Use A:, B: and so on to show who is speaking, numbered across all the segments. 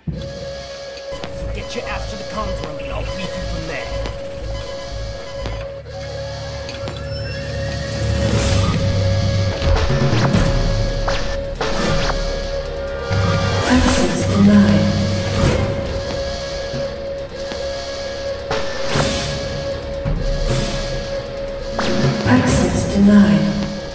A: So get your ass to the comms room and I'll brief you from there.
B: Access denied. Access denied.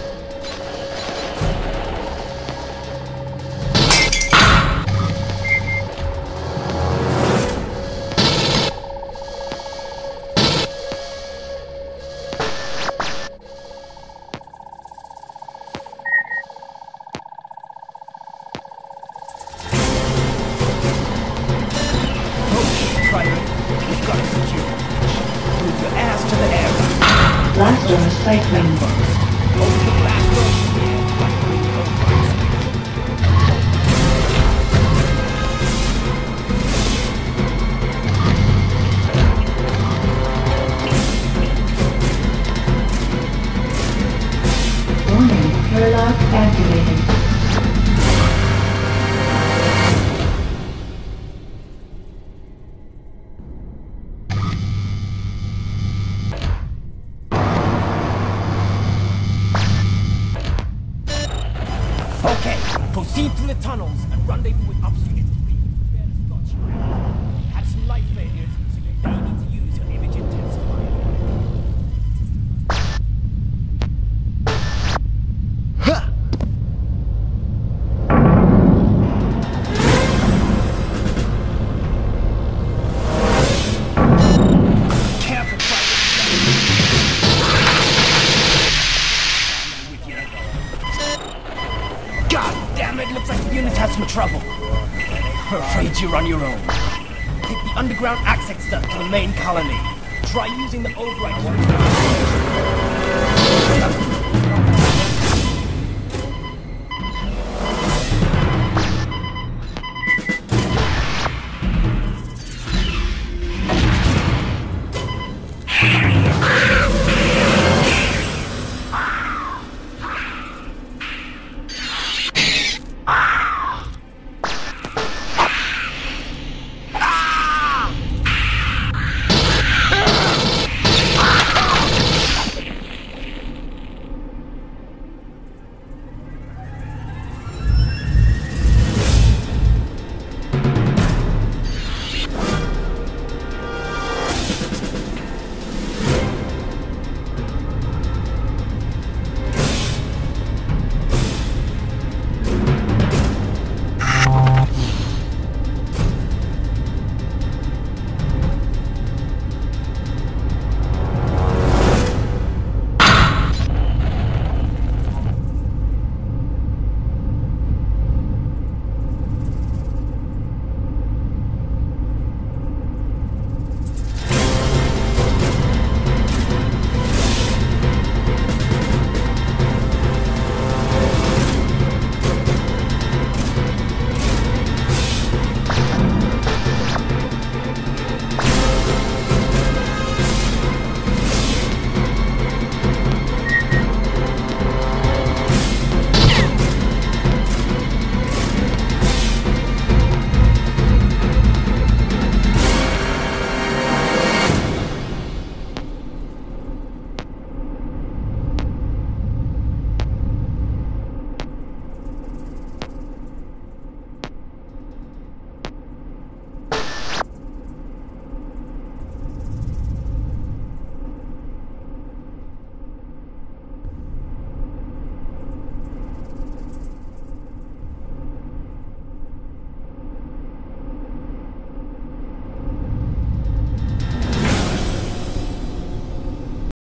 B: Blast door cycling.
A: Open the blast door from here, like bring your own box.
B: Warning, airlock activated.
A: Okay, proceed through the tunnels and rendezvous with upstream infantry. Had some light failures, so you may need to use your image intensifier. Careful, God damn it, looks like the unit has some trouble. I'm afraid you're on your own. Take the underground access duct to the main colony. Try using the override.